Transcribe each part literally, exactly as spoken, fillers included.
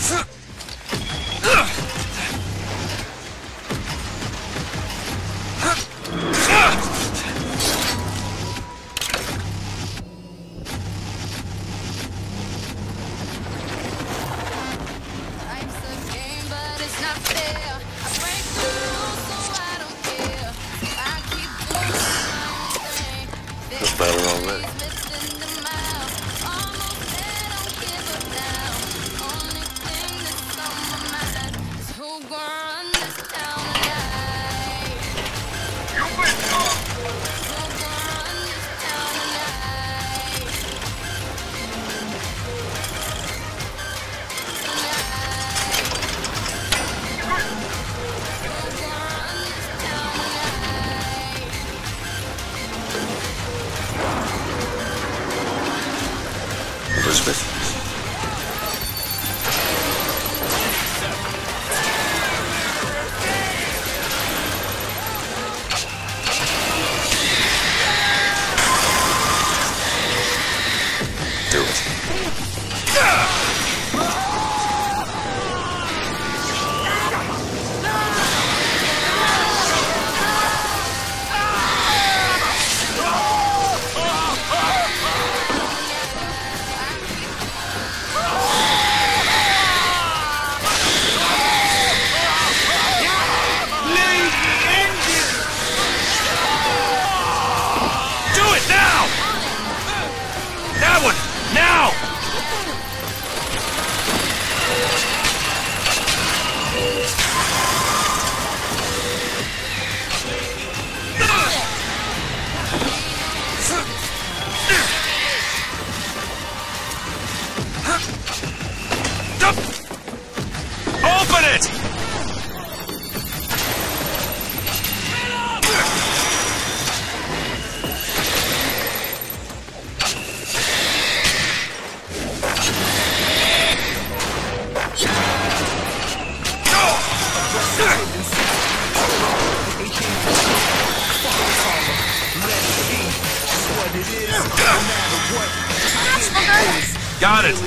Got it.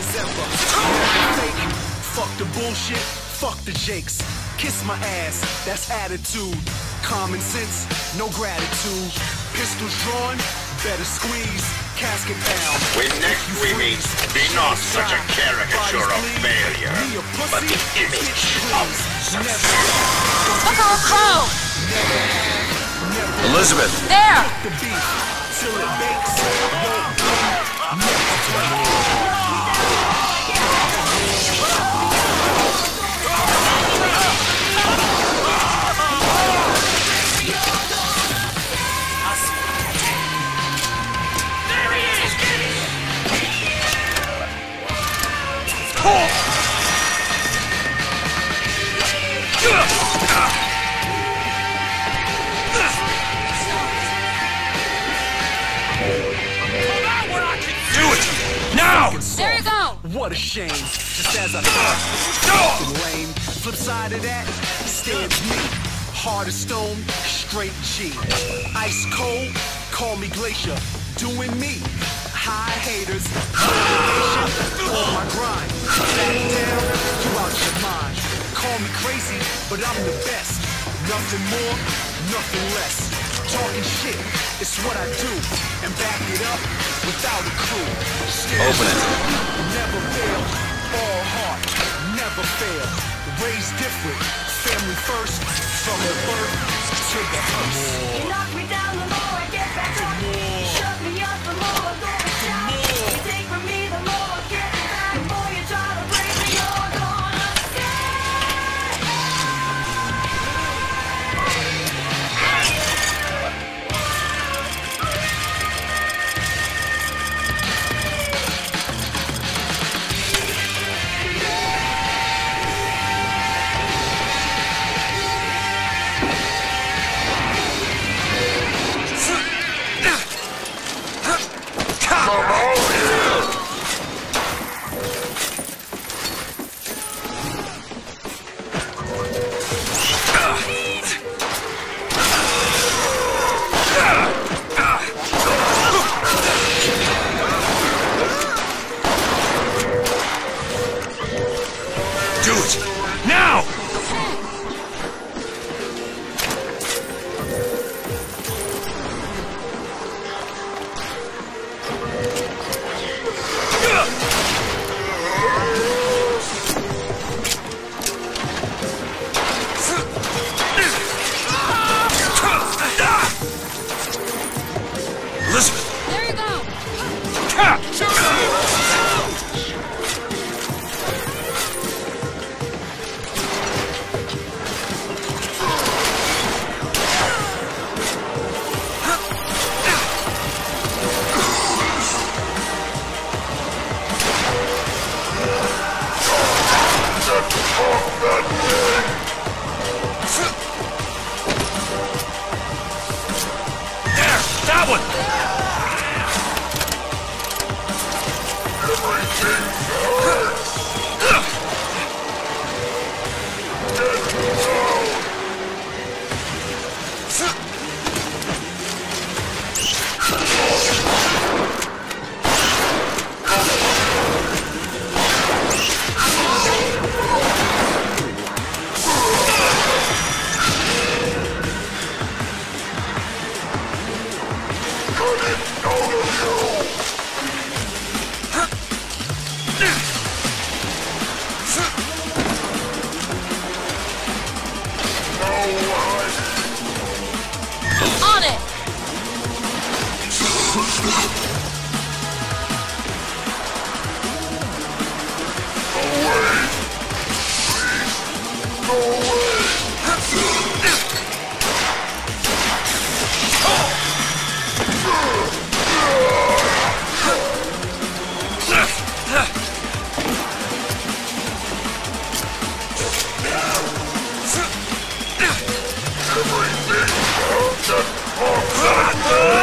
Fuck the bullshit, fuck the jakes. Kiss my ass, that's attitude. Common sense, no gratitude. Pistols drawn, better squeeze. Casket down. When next we meet, be not such a caricature of failure, but the image of success. Look how close! Elizabeth! There! The beef, till it bakes, won't burn, never turn. There you go! What a shame, just as I thought. Fucking lame. Flip side of that, stands me. Hard as stone, straight G. Ice cold, call me glacier. Doing me. High haters, motivation, on my grind. Back down, you out your mind. Call me crazy, but I'm the best. Nothing more, nothing less. Talking shit, it's what I do. And back it up without a crew. Still open it. Never fail, all heart, never fail. Raised different, family first. From the birth to the hearse. You knock me down, the more I get back up. You shut me up, the more I go and shout. You take from me, the more I get back. The more you try to break me, you're gonna Do it! Now! Elizabeth! There you go! There! That one! On it! Ah!